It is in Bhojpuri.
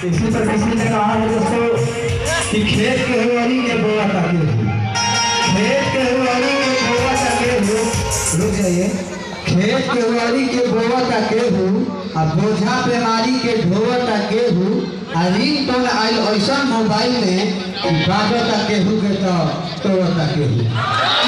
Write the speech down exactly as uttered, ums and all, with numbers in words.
इसी पर किसी ने कहा है दोस्तों कि खेत के हुआरी के बोआ ताके हो, खेत के हुआरी के बोआ ताके हो, रुक जाइए, खेत के हुआरी के बोआ ताके हो, अब बोझा बीमारी के ढोआ ताके हो, आ रिंगटोन आइल ऐसा मोबाइल में बाजो ताके हो के तो तो ताके हो।